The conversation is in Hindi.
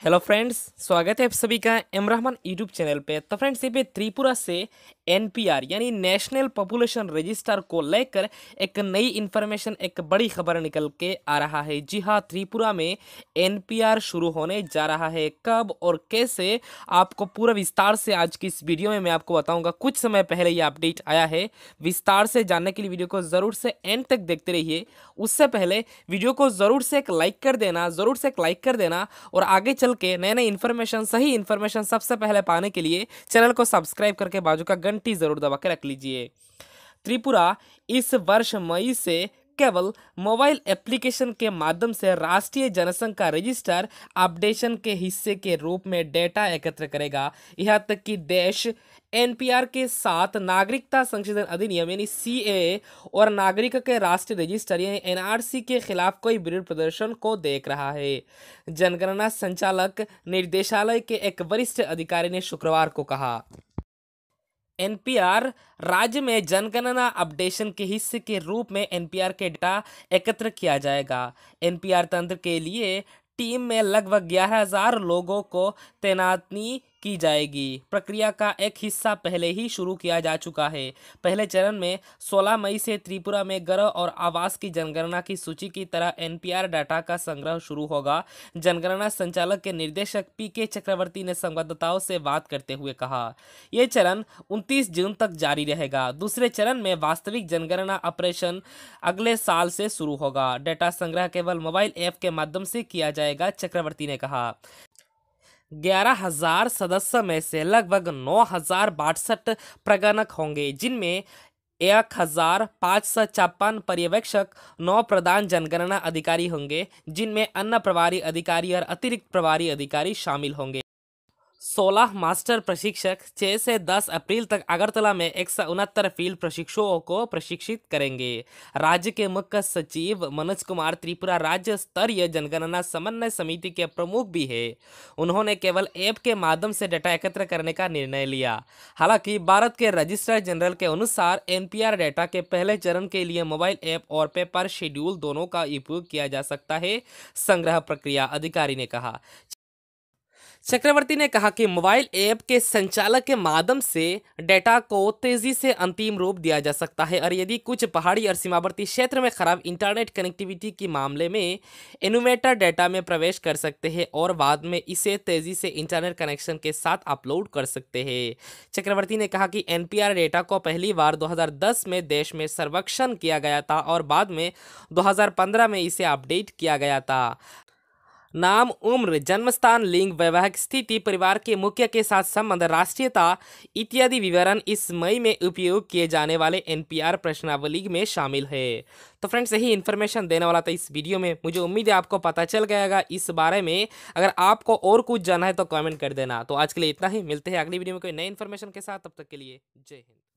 हेलो फ्रेंड्स, स्वागत है आप सभी का इमरान यूट्यूब चैनल पे। तो फ्रेंड्स, ये पे त्रिपुरा से एनपीआर यानी नेशनल पॉपुलेशन रजिस्टर को लेकर एक नई इन्फॉर्मेशन, एक बड़ी खबर निकल के आ रहा है। जी हाँ, त्रिपुरा में एनपीआर शुरू होने जा रहा है। कब और कैसे, आपको पूरा विस्तार से आज की इस वीडियो में मैं आपको बताऊंगा। कुछ समय पहले ये अपडेट आया है। विस्तार से जानने के लिए वीडियो को ज़रूर से एंड तक देखते रहिए। उससे पहले वीडियो को ज़रूर से एक लाइक कर देना, ज़रूर से एक लाइक कर देना। और आगे चल के नए नए इन्फॉर्मेशन, सही इन्फॉर्मेशन सबसे पहले पाने के लिए चैनल को सब्सक्राइब करके बाजू का घंटी जरूर दबा के रख लीजिए। त्रिपुरा इस वर्ष मई से केवल मोबाइल एप्लीकेशन के माध्यम से राष्ट्रीय जनसंख्या रजिस्टर अपडेशन के हिस्से के रूप में डेटा एकत्र करेगा। यहाँ तक कि देश एनपीआर के साथ नागरिकता संशोधन अधिनियम यानी सीएए और नागरिक के राष्ट्रीय रजिस्टर यानी एनआरसी के खिलाफ कोई विरोध प्रदर्शन को देख रहा है। जनगणना संचालक निर्देशालय के एक वरिष्ठ अधिकारी ने शुक्रवार को कहा, एनपीआर राज्य में जनगणना अपडेशन के हिस्से के रूप में एनपीआर के डेटा एकत्र किया जाएगा। एनपीआर तंत्र के लिए टीम में लगभग 11,000 लोगों को तैनाती की जाएगी। प्रक्रिया का एक हिस्सा पहले ही शुरू किया जा चुका है। पहले चरण में 16 मई से त्रिपुरा में घर और आवास की जनगणना की सूची की तरह एनपीआर डाटा का संग्रह शुरू होगा। जनगणना संचालक के निर्देशक पीके चक्रवर्ती ने संवाददाताओं से बात करते हुए कहा, यह चरण 29 जून तक जारी रहेगा। दूसरे चरण में वास्तविक जनगणना ऑपरेशन अगले साल से शुरू होगा। डेटा संग्रह केवल मोबाइल ऐप के माध्यम से किया जाएगा, चक्रवर्ती ने कहा। 11,000 सदस्य में से लगभग 9,062 प्रगणक होंगे, जिनमें 1,556 पर्यवेक्षक, 9 प्रधान जनगणना अधिकारी होंगे, जिनमें अन्य प्रभारी अधिकारी और अतिरिक्त प्रभारी अधिकारी शामिल होंगे। 16 मास्टर प्रशिक्षक 6 से 10 अप्रैल तक अगरतला में 169 फील्ड प्रशिक्षुओं को प्रशिक्षित करेंगे। राज्य के मुख्य सचिव मनोज कुमार त्रिपुरा राज्य स्तरीय जनगणना समन्वय समिति के प्रमुख भी है। उन्होंने केवल ऐप के माध्यम से डेटा एकत्र करने का निर्णय लिया। हालांकि भारत के रजिस्ट्रार जनरल के अनुसार एनपीआर डेटा के पहले चरण के लिए मोबाइल ऐप और पेपर शेड्यूल दोनों का उपयोग किया जा सकता है, संग्रह प्रक्रिया अधिकारी ने कहा। चक्रवर्ती ने कहा कि मोबाइल ऐप के संचालक के माध्यम से डेटा को तेजी से अंतिम रूप दिया जा सकता है और यदि कुछ पहाड़ी और सीमावर्ती क्षेत्र में खराब इंटरनेट कनेक्टिविटी के मामले में एनुमेटर डेटा में प्रवेश कर सकते हैं और बाद में इसे तेजी से इंटरनेट कनेक्शन के साथ अपलोड कर सकते हैं। चक्रवर्ती ने कहा कि एनपीआर डेटा को पहली बार 2010 में देश में सर्वेक्षण किया गया था और बाद में 2015 में इसे अपडेट किया गया था। नाम, उम्र, जन्मस्थान, लिंग, वैवाहिक स्थिति, परिवार के मुखिया के साथ संबंध, राष्ट्रीयता इत्यादि विवरण इस मई में उपयोग किए जाने वाले एनपीआर प्रश्नावली में शामिल है। तो फ्रेंड्स, यही इन्फॉर्मेशन देने वाला था इस वीडियो में। मुझे उम्मीद है आपको पता चल गया इस बारे में। अगर आपको और कुछ जानना है तो कमेंट कर देना। तो आज के लिए इतना ही, मिलते हैं अगली वीडियो में कोई नई इन्फॉर्मेशन के साथ। तब तक के लिए जय हिंद।